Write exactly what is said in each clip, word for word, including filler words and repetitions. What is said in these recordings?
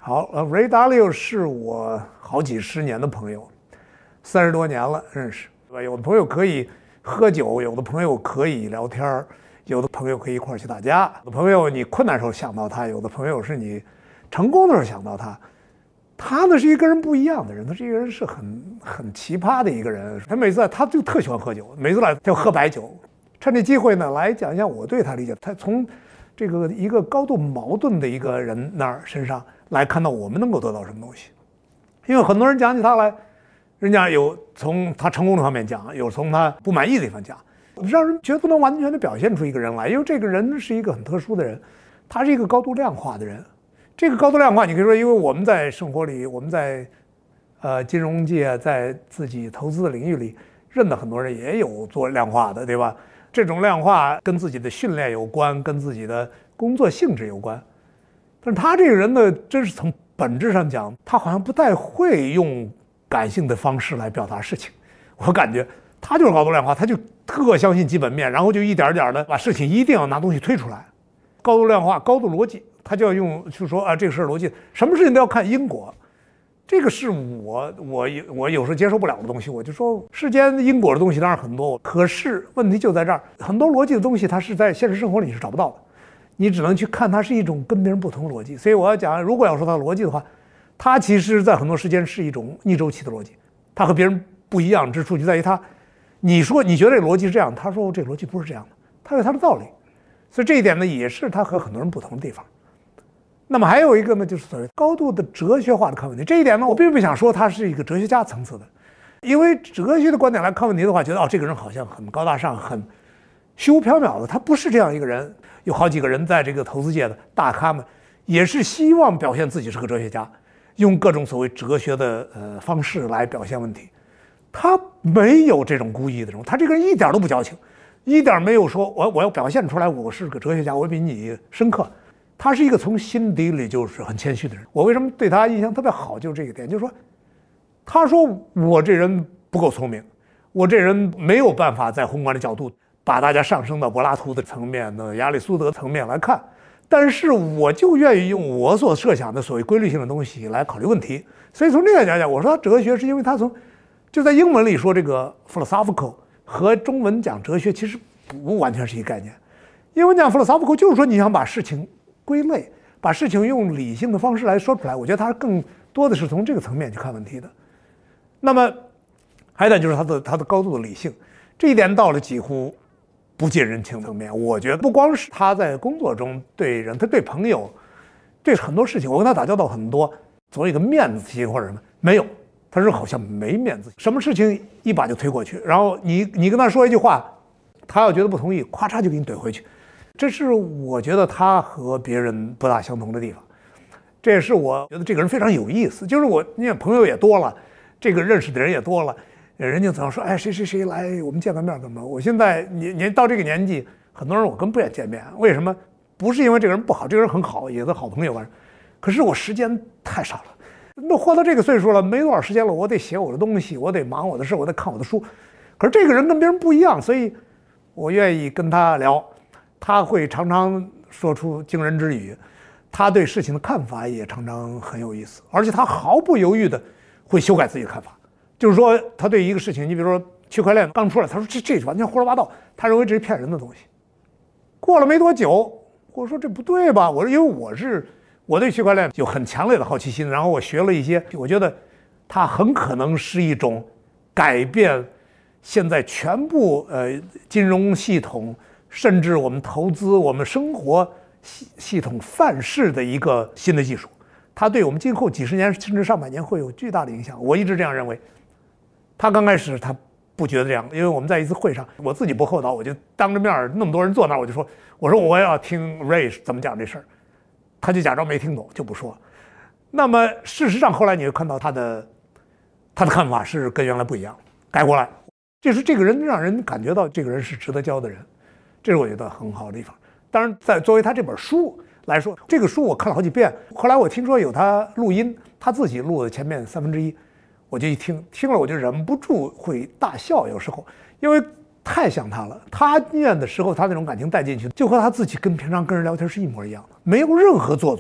好，呃，Ray Dalio 是我好几十年的朋友，三十多年了认识，对吧？有的朋友可以喝酒，有的朋友可以聊天，有的朋友可以一块儿去打架，有的朋友你困难时候想到他，有的朋友是你成功的时候想到他。他呢是一个人不一样的人，他这个人是很很奇葩的一个人。他每次他就特喜欢喝酒，每次来他就喝白酒。趁这机会呢，来讲一下我对他理解。他从这个一个高度矛盾的一个人那儿身上来看到我们能够得到什么东西。因为很多人讲起他来，人家有从他成功的方面讲，有从他不满意的地方讲，让人觉得不能完全的表现出一个人来。因为这个人是一个很特殊的人，他是一个高度量化的人。这个高度量化，你可以说，因为我们在生活里，我们在呃金融界，在自己投资的领域里，认得很多人也有做量化的，对吧？这种量化跟自己的训练有关，跟自己的工作性质有关。但是他这个人呢，真是从本质上讲，他好像不太会用感性的方式来表达事情。我感觉他就是高度量化，他就特相信基本面，然后就一点点的把事情一定要拿东西推出来。高度量化，高度逻辑。他就要用，就说啊，这个事儿逻辑，什么事情都要看因果，这个是我我我有时候接受不了的东西。我就说，世间因果的东西当然很多，可是问题就在这儿，很多逻辑的东西，它是在现实生活里是找不到的，你只能去看它是一种跟别人不同的逻辑。所以我要讲，如果要说它的逻辑的话，它其实在很多时间是一种逆周期的逻辑。它和别人不一样之处就在于它，你说你觉得这个逻辑是这样，他说这个逻辑不是这样的，它有它的道理。所以这一点呢，也是它和很多人不同的地方。那么还有一个呢，就是所谓高度的哲学化的看问题。这一点呢，我并不想说他是一个哲学家层次的，因为哲学的观点来看问题的话，觉得哦，这个人好像很高大上、很虚无缥缈的。他不是这样一个人。有好几个人在这个投资界的大咖们，也是希望表现自己是个哲学家，用各种所谓哲学的呃方式来表现问题。他没有这种故意的这种，他这个人一点都不矫情，一点没有说我我要表现出来我是个哲学家，我比你深刻。他是一个从心底里就是很谦虚的人。我为什么对他印象特别好，就是这个点，就是说，他说我这人不够聪明，我这人没有办法在宏观的角度把大家上升到柏拉图的层面的亚里苏德层面来看，但是我就愿意用我所设想的所谓规律性的东西来考虑问题。所以从这点讲讲，我说他哲学是因为他从就在英文里说这个 philosophical 和中文讲哲学其实不完全是一个概念。英文讲 philosophical 就是说你想把事情归类，把事情用理性的方式来说出来，我觉得他更多的是从这个层面去看问题的。那么还有一点就是他的他的高度的理性，这一点到了几乎不近人情层面。我觉得不光是他在工作中对人，他对朋友，对很多事情，我跟他打交道很多，总有一个面子心或者什么没有，他是好像没面子，什么事情一把就推过去，然后你你跟他说一句话，他要觉得不同意，咵嚓就给你怼回去。这是我觉得他和别人不大相同的地方，这也是我觉得这个人非常有意思。就是我，你看朋友也多了，这个认识的人也多了，人家总说，哎，谁谁谁来，我们见个面干嘛？我现在年年到这个年纪，很多人我更不愿意见面。为什么？不是因为这个人不好，这个人很好，也是好朋友啊。可是我时间太少了，那活到这个岁数了，没多少时间了，我得写我的东西，我得忙我的事，我得看我的书。可是这个人跟别人不一样，所以我愿意跟他聊。他会常常说出惊人之语，他对事情的看法也常常很有意思，而且他毫不犹豫的会修改自己的看法。就是说，他对一个事情，你比如说区块链刚出来，他说这这完全胡说八道，他认为这是骗人的东西。过了没多久，我说这不对吧？我说因为我是我对区块链有很强烈的好奇心，然后我学了一些，我觉得它很可能是一种改变现在全部呃金融系统。甚至我们投资、我们生活系系统范式的一个新的技术，它对我们今后几十年甚至上百年会有巨大的影响。我一直这样认为。他刚开始他不觉得这样，因为我们在一次会上，我自己不厚道，我就当着面那么多人坐那儿，我就说，我说我要听 Ray 怎么讲这事儿，他就假装没听懂，就不说。那么事实上后来你会看到他的他的看法是跟原来不一样，改过来。就是这个人让人感觉到这个人是值得交的人。这是我觉得很好的地方。当然，在作为他这本书来说，这个书我看了好几遍。后来我听说有他录音，他自己录的前面三分之一，我就一听，听了我就忍不住会大笑。有时候，因为太像他了。他念的时候，他那种感情带进去，就和他自己跟平常跟人聊天是一模一样的，没有任何做作。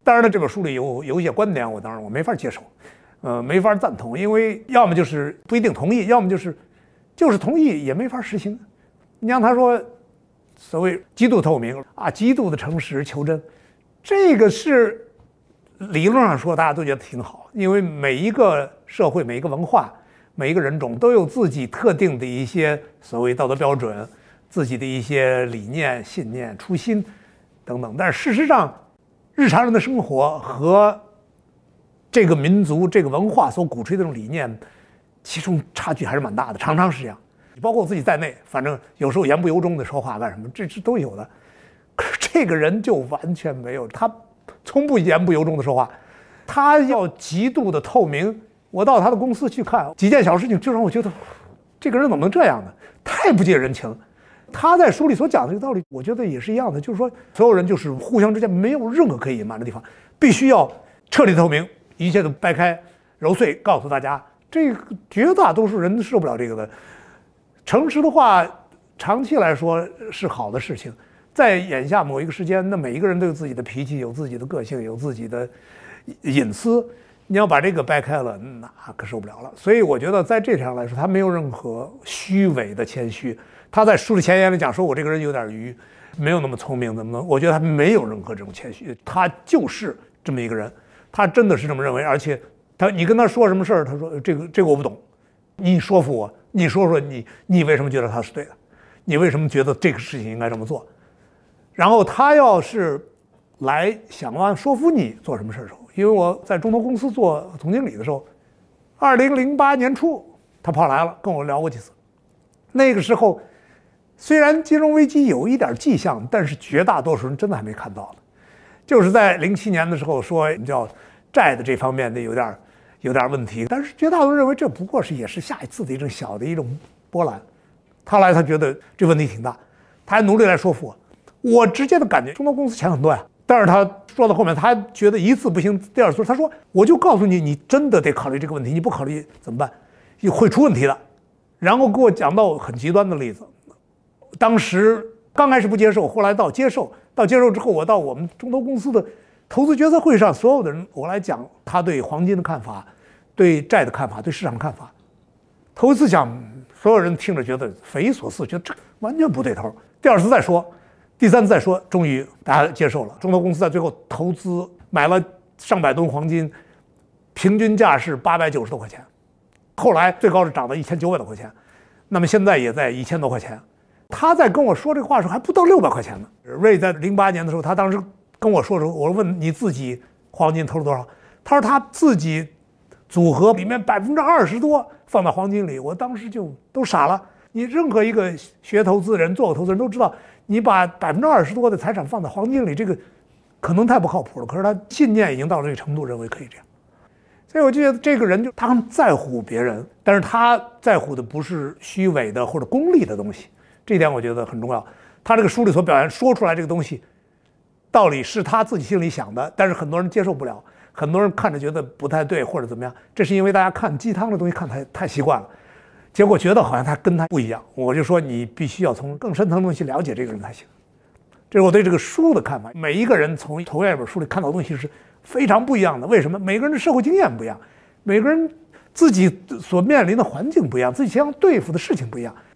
当然了，这本书里有有一些观点，我当然我没法接受，呃，没法赞同，因为要么就是不一定同意，要么就是就是同意也没法实行。你像他说，所谓极度透明啊，极度的诚实求真，这个是理论上说大家都觉得挺好，因为每一个社会、每一个文化、每一个人种都有自己特定的一些所谓道德标准，自己的一些理念、信念、初心等等。但是事实上，日常人的生活和这个民族、这个文化所鼓吹的这种理念，其中差距还是蛮大的，常常是这样。包括我自己在内，反正有时候言不由衷的说话干什么，这这都有的。可是这个人就完全没有，他从不言不由衷的说话，他要极度的透明。我到他的公司去看，几件小事情就让我觉得，这个人怎么能这样呢？太不近人情。他在书里所讲的这个道理，我觉得也是一样的，就是说所有人就是互相之间没有任何可以隐瞒的地方，必须要彻底透明，一切都掰开揉碎，告诉大家，这个绝大多数人受不了这个的。诚实的话，长期来说是好的事情，在眼下某一个时间，那每一个人都有自己的脾气，有自己的个性，有自己的隐私，你要把这个掰开了，那可受不了了。所以我觉得在这上来说，他没有任何虚伪的谦虚。他在书的前言里讲说，我这个人有点愚，没有那么聪明，怎么能？我觉得他没有任何这种谦虚，他就是这么一个人，他真的是这么认为。而且他，你跟他说什么事儿，他说这个这个我不懂，你说服我，你说说你你为什么觉得他是对的，你为什么觉得这个事情应该这么做？然后他要是来想办法说服你做什么事儿的时候，因为我在中投公司做总经理的时候，二零零八年初他跑来了，跟我聊过几次。那个时候虽然金融危机有一点迹象，但是绝大多数人真的还没看到呢。就是在零七年的时候说叫债的这方面的有点有点问题，但是绝大多数人认为这不过是也是下一次的一种小的一种波澜。他来他觉得这问题挺大，他还努力来说服我。我直接的感觉中投公司钱很多呀，但是他说到后面，他觉得一次不行，第二次他说我就告诉你，你真的得考虑这个问题，你不考虑怎么办？会出问题的。然后给我讲到很极端的例子，当时刚开始不接受，后来到接受，到接受之后，我到我们中投公司的投资决策会上，所有的人我来讲他对黄金的看法，对债的看法，对市场的看法。头一次讲，所有人听着觉得匪夷所思，觉得这完全不对头。第二次再说，第三次再说，终于大家接受了。中投公司在最后投资买了上百吨黄金，平均价是八百九十多块钱。后来最高是涨到一千九百多块钱，那么现在也在一千多块钱。他在跟我说这个话的时候还不到六百块钱呢。瑞在零八年的时候，他当时跟我说的时候，我问你自己黄金投了多少？他说他自己组合里面百分之二十多放到黄金里，我当时就都傻了。你任何一个学投资人、做过投资人都知道，你把百分之二十多的财产放在黄金里，这个可能太不靠谱了。可是他信念已经到了这个程度，认为可以这样。所以我就觉得这个人就他很在乎别人，但是他在乎的不是虚伪的或者功利的东西，这一点我觉得很重要。他这个书里所表现说出来这个东西，道理是他自己心里想的，但是很多人接受不了，很多人看着觉得不太对或者怎么样，这是因为大家看鸡汤的东西看太太习惯了，结果觉得好像他跟他不一样。我就说你必须要从更深层的东西了解这个人才行。这是我对这个书的看法。每一个人从同样一本书里看到的东西是非常不一样的。为什么？每个人的社会经验不一样，每个人自己所面临的环境不一样，自己想对付的事情不一样，